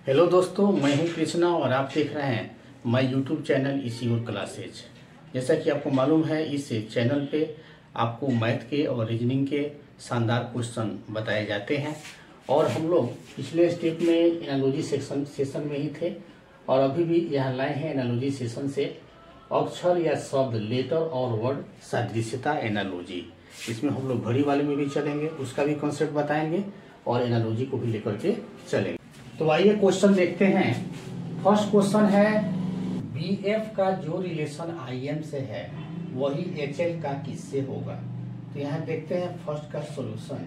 Hello दोस्तों, मैं हूं कृष्णा और आप देख रहे हैं माय यूट्यूब चैनल इसी और क्लासेज। जैसा कि आपको मालूम है, इस चैनल पे आपको मैथ के और रीजनिंग के शानदार क्वेश्चन बताए जाते हैं। और हम लोग पिछले स्टेप में एनालॉजी सेशन में ही थे और अभी भी यहाँ लाए हैं एनालॉजी सेशन से अक्षर या शब्द, लेटर और वर्ड सादृश्यता एनालॉजी। इसमें हम लोग घड़ी वाले में भी चलेंगे, उसका भी कॉन्सेप्ट बताएंगे और एनालॉजी को भी लेकर के चलेंगे। तो आइए क्वेश्चन देखते हैं। फर्स्ट क्वेश्चन है, BF का जो रिलेशन IM से है वही HL का किससे होगा। तो यहाँ देखते हैं फर्स्ट का सॉल्यूशन।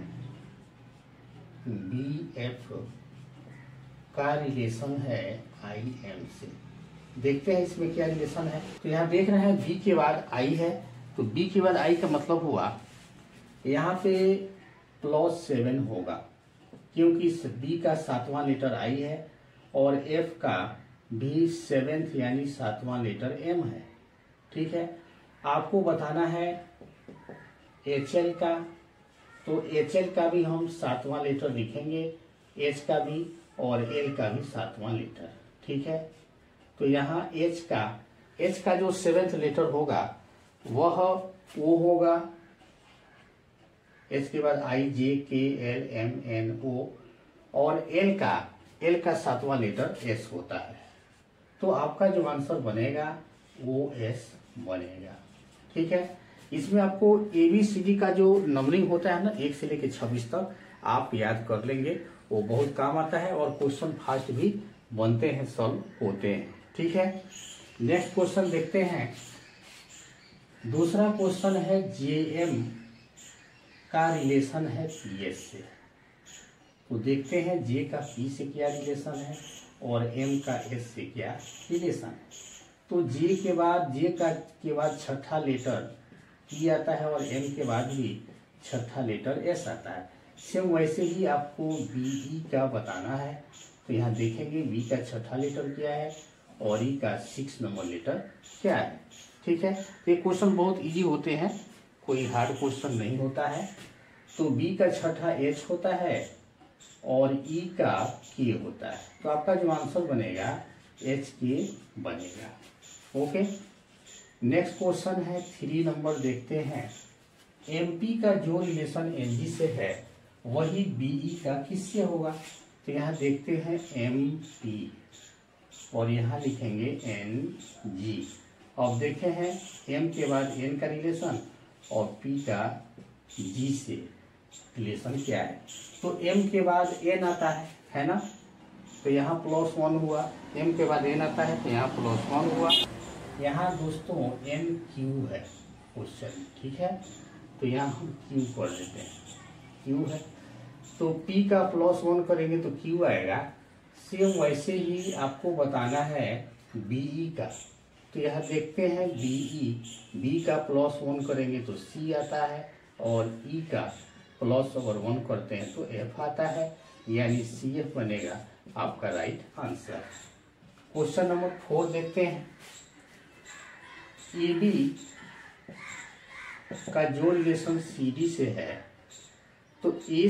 BF का रिलेशन है IM से, देखते हैं इसमें क्या रिलेशन है। तो यहाँ देख रहे हैं B के बाद I है, तो B के बाद I का मतलब हुआ यहाँ पे +7 होगा, क्योंकि B का 7वां लेटर I है और F का भी 7th यानी 7वां लेटर M है। ठीक है, आपको बताना है HL का, तो HL का भी हम 7वां लेटर लिखेंगे, H का भी और L का भी 7वां लेटर। ठीक है, तो यहाँ H का जो 7th लेटर होगा वह O होगा, H के बाद I J K L M N O और L का 7वां लेटर S होता है। तो आपका जो आंसर बनेगा वो S बनेगा। ठीक है, इसमें आपको ABCD का जो नंबरिंग होता है ना, 1 से लेकर 26 तक आप याद कर लेंगे, वो बहुत काम आता है और क्वेश्चन फास्ट भी बनते हैं, सॉल्व होते हैं। ठीक है, नेक्स्ट क्वेश्चन देखते हैं। दूसरा क्वेश्चन है, JM का रिलेशन है PS से। तो देखते हैं J का P से क्या रिलेशन है और M का S से क्या रिलेशन है। तो J के बाद छठा लेटर P आता है और M के बाद भी छठा लेटर S आता है। सेम वैसे ही आपको BE का बताना है। तो यहाँ देखेंगे B का छठा लेटर क्या है और E का 6 नंबर लेटर क्या है। ठीक है, ये क्वेश्चन बहुत इजी होते हैं, कोई हार्ड क्वेश्चन नहीं होता है। तो B का छठा H होता है और E का K होता है, तो आपका जो आंसर बनेगा HK बनेगा। ओके, नेक्स्ट क्वेश्चन है 3 नंबर देखते हैं। MP का जो रिलेशन NG से है वही BE का किससे होगा। तो यहाँ देखते हैं MP और यहाँ लिखेंगे NG। अब देखे हैं M के बाद N का रिलेशन और P का G से रिलेशन क्या है। तो M के बाद N आता है ना, तो यहाँ +1 हुआ। M के बाद N आता है तो यहाँ +1 हुआ। यहाँ दोस्तों NQ है क्वेश्चन। ठीक है, तो यहाँ हम Q कर लेते हैं, Q है तो P का +1 करेंगे तो Q आएगा। सेम वैसे ही आपको बताना है BE का। तो यहाँ देखते हैं B का +1 करेंगे तो C आता है और E का +1 करते हैं तो F आता है, यानी CF बनेगा आपका राइट आंसर। क्वेश्चन नंबर 4 देखते हैं। AB का जो रिलेशन CD से है, तो A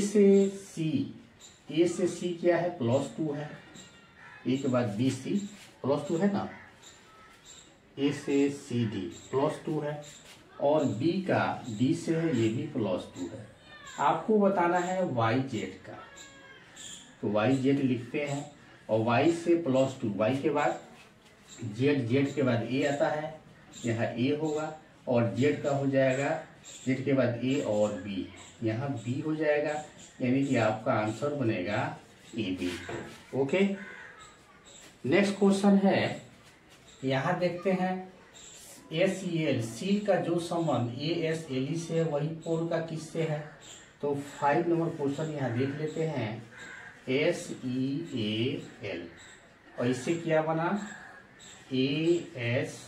से C क्या है, +2 है। A के बाद BC +2 है ना, A से CD +2 है और B का D से है, ये भी +2 है। आपको बताना है YZ का, तो YZ लिखते हैं और Y से +2, Y के बाद Z के बाद A आता है, यहाँ A होगा और Z का हो जाएगा, Z के बाद A और B, यहाँ B हो जाएगा, यानी कि आपका आंसर बनेगा AB। ओके, नेक्स्ट क्वेश्चन है, यहाँ देखते हैं SEL सील का जो संबंध ASLE से है वही पोल का किससे है। तो 5 नंबर क्वेश्चन यहाँ देख लेते हैं। SEAL और इससे क्या बना, ASLE।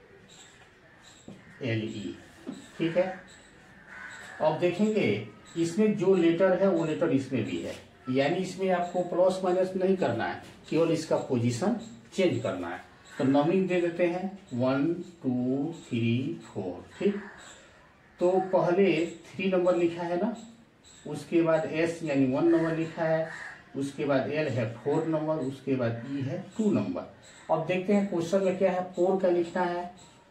ठीक है, अब देखेंगे इसमें जो लेटर है वो लेटर इसमें भी है, यानी इसमें आपको प्लस माइनस नहीं करना है, केवल इसका पोजीशन चेंज करना है। तो नंबरिंग दे देते हैं 1 2 3 4। ठीक, तो पहले 3 नंबर लिखा है ना, उसके बाद S यानी 1 नंबर लिखा है, उसके बाद एल है 4 नंबर, उसके बाद ई है 2 नंबर। अब देखते हैं क्वेश्चन में क्या है, 4 का लिखना है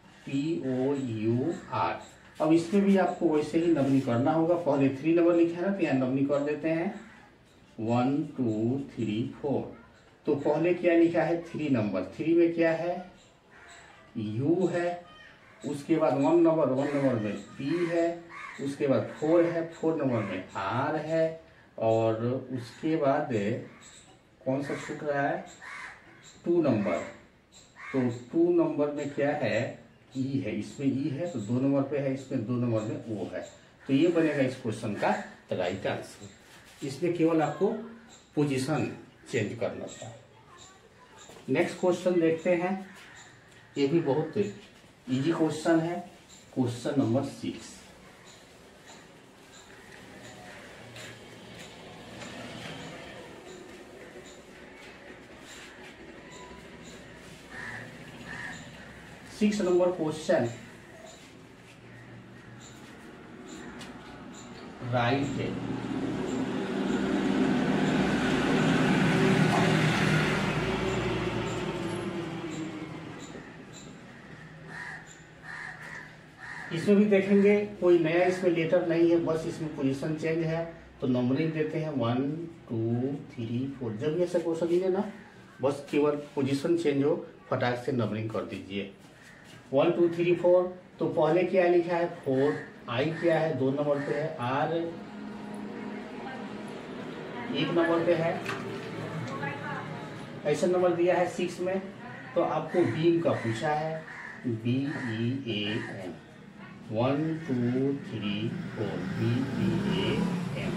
POUR। अब इसमें भी आपको वैसे ही नंबरिंग करना होगा, पहले 3 नंबर लिखा है ना, तो यहाँ नंबरिंग कर देते हैं 1 2 3 4। तो पहले क्या लिखा है 3 नंबर, 3 में क्या है U है, उसके बाद 1 नंबर में P है, उसके बाद 4 है, 4 नंबर में R है, और उसके बाद कौन सा छूट रहा है 2 नंबर। तो 2 नंबर में क्या है ई है, इसमें ई है तो 2 नंबर पे है, इसमें 2 नंबर में ओ है। तो ये बनेगा इस क्वेश्चन का राइट आंसर। इसमें केवल आपको पोजीशन चेंज करना था। नेक्स्ट क्वेश्चन देखते हैं, ये भी बहुत इजी क्वेश्चन है, question number 6। Six number question, right है। इसमें भी देखेंगे कोई नया इसमें लेटर नहीं है, बस इसमें पोजीशन चेंज है। तो नंबरिंग देते हैं 1 2 3 4। जब ये ऐसा क्वेश्चन लीजिए ना, बस केवल पोजीशन चेंज हो, फटाक से नंबरिंग कर दीजिए 1 2 3 4। तो पहले क्या लिखा है 4, आई क्या है 2 नंबर पे है, आर 1 नंबर पे है, ऐसा नंबर दिया है 6 में। तो आपको बीम का पूछा है, BEAM 1 2 3 4 BEAM।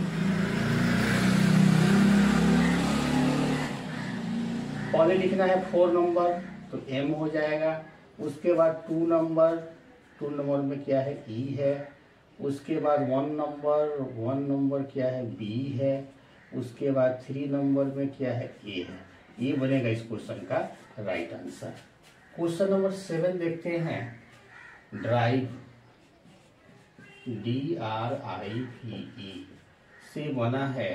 पहले लिखना है 4 नंबर, तो M हो जाएगा। उसके बाद 2 नंबर में क्या है E है, उसके बाद 1 नंबर क्या है B है, उसके बाद 3 नंबर में क्या है A है। ये बनेगा इस क्वेश्चन का राइट आंसर। क्वेश्चन नंबर 7 देखते हैं, ड्राइव DRIVE से बना है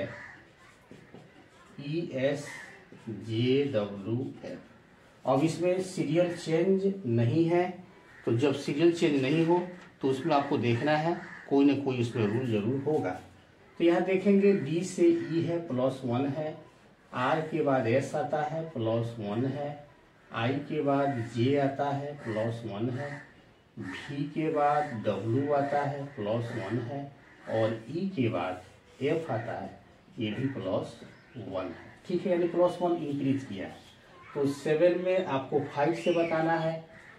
ESJWF। अब इसमें सीरियल चेंज नहीं है, तो जब सीरियल चेंज नहीं हो तो उसमें आपको देखना है कोई ना कोई उसमें रूल जरूर होगा। तो यहाँ देखेंगे D से E है +1 है, R के बाद S आता है +1 है, I के बाद J आता है +1 है, V के बाद W आता है +1 है, और E के बाद F आता है, ये भी +1 है। ठीक है, यानी +1 इंक्रीज किया है। तो 7 में आपको 5 से बताना है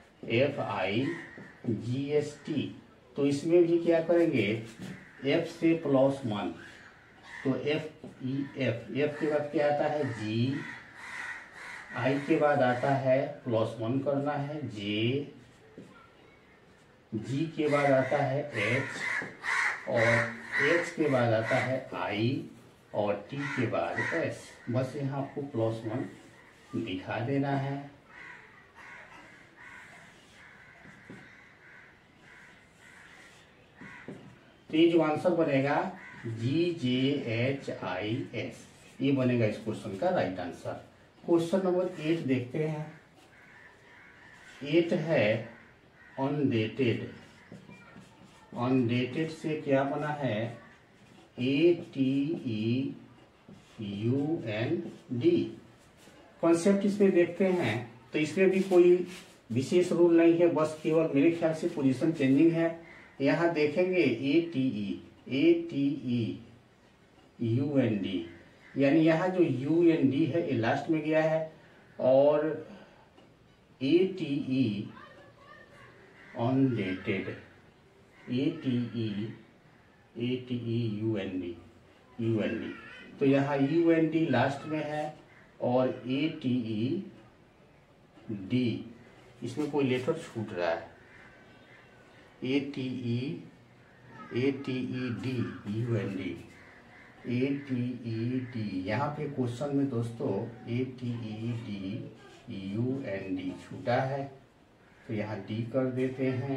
FIGST। तो इसमें भी क्या करेंगे F से +1, तो F के बाद क्या आता है G, I के बाद आता है +1 करना है J, G के बाद आता है H, और H के बाद आता है I, और T के बाद S। बस यहाँ आपको +1 दिखा देना है। तो ये जो आंसर बनेगा GJHIS, ये बनेगा इस क्वेश्चन का राइट आंसर। क्वेश्चन नंबर 8 देखते हैं। 8 है अनडेटेड। अनडेटेड से क्या बना है ATEUND। कॉन्सेप्ट इसमें देखते हैं, तो इसमें भी कोई विशेष रूल नहीं है, बस केवल मेरे ख्याल से पोजीशन चेंजिंग है। यहाँ देखेंगे ATEUND, यानी यहाँ जो UND है ये लास्ट में गया है, और ATE अनडेटेड, UND। तो यहाँ UND लास्ट में है, और ATED इसमें कोई लेटर छूट रहा है, ATED UND, ATED। यहाँ पे क्वेश्चन में दोस्तों ATED UND छूटा है, तो यहाँ D कर देते हैं,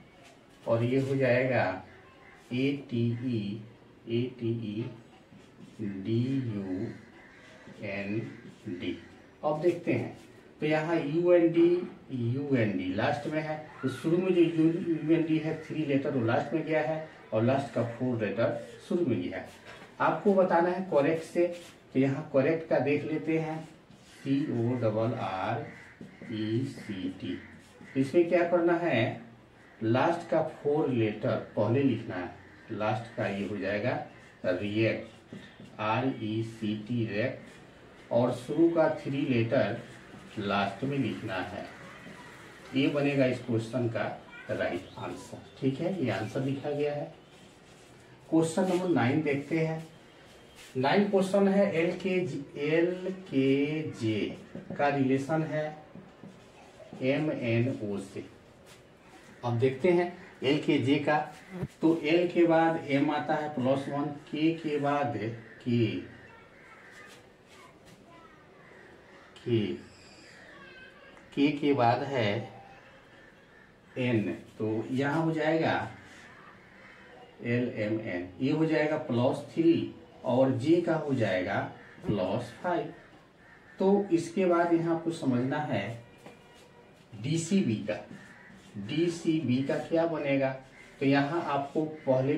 और ये हो जाएगा ATE DUND। अब देखते हैं तो यहाँ UND लास्ट में है, तो शुरू में जो UND है 3 लेटर वो लास्ट में गया है और लास्ट का 4 लेटर शुरू में गया है। आपको बताना है करेक्ट से, तो यहाँ करेक्ट का देख लेते हैं CORRECT। इसमें क्या करना है, लास्ट का 4 लेटर पहले लिखना है, लास्ट का ये हो जाएगा रिएक्ट RECT रेक्ट, और शुरू का 3 लेटर लास्ट में लिखना है। ये बनेगा इस क्वेश्चन का राइट आंसर। ठीक है, ये आंसर लिखा गया है। क्वेश्चन नंबर 9 देखते हैं। 9 क्वेश्चन है LKJ का रिलेशन है MNO से। अब देखते हैं LKJ का, तो L के बाद M आता है +1, K के बाद K के बाद है N, तो यहाँ हो जाएगा LMN, ये हो जाएगा +3 और J का हो जाएगा +5। तो इसके बाद यहाँ आपको समझना है DCB का क्या बनेगा, तो यहाँ आपको पहले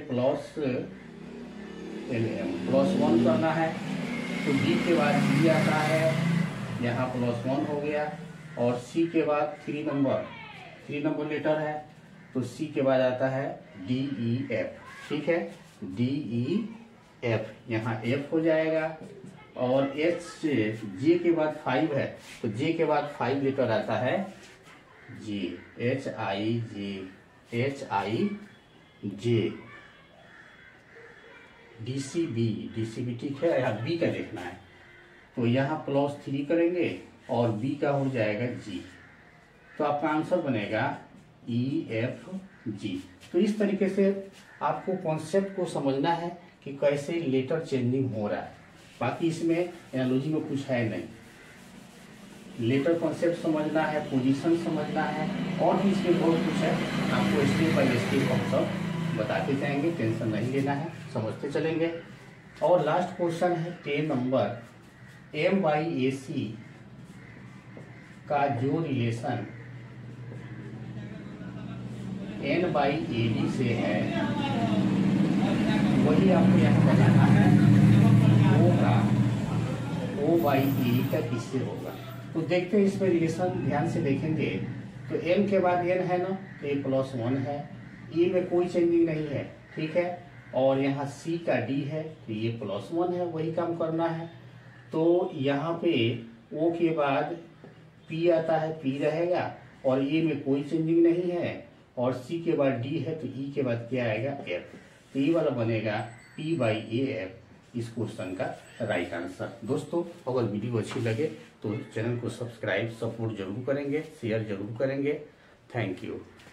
+1 करना है, तो D के बाद D आता है, यहाँ +1 हो गया, और C के बाद 3 नंबर लेटर है, तो C के बाद आता है DEF। ठीक है, DEF, यहाँ F हो जाएगा, और J के बाद 5 है, तो J के बाद 5 लेटर आता है J, HIJ। DCB ठीक है, यहाँ B का देखना है, तो यहाँ +3 करेंगे और B का हो जाएगा G, तो आपका आंसर बनेगा EFG। तो इस तरीके से आपको कॉन्सेप्ट को समझना है कि कैसे लेटर चेंजिंग हो रहा है। बाकी इसमें एनालॉजी में कुछ है नहीं, लेटर कॉन्सेप्ट समझना है, पोजीशन समझना है, और भी इसमें बहुत कुछ है। आपको स्टेप बाय स्टेप हम सब बताते जाएंगे, टेंशन नहीं लेना है, समझते चलेंगे। और लास्ट क्वेश्चन है 10 नंबर, MYAC का जो रिलेशन NYAD से है वही आपको यहाँ बताना है OYA का किससे होगा। तो देखते हैं इसमें रिलेशन, ध्यान से देखेंगे तो M के बाद N है ना, तो ये +1 है, E में कोई चेंजिंग नहीं है। ठीक है, और यहाँ C का D है, तो ये +1 है, वही काम करना है। तो यहाँ पे O के बाद P आता है, P रहेगा, और E में कोई चेंजिंग नहीं है, और C के बाद D है, तो E के बाद क्या आएगा F, तो ये वाला बनेगा P/AF इस क्वेश्चन का राइट आंसर। दोस्तों, अगर वीडियो अच्छी लगे तो चैनल को सब्सक्राइब सपोर्ट जरूर करेंगे, शेयर जरूर करेंगे। Thank you.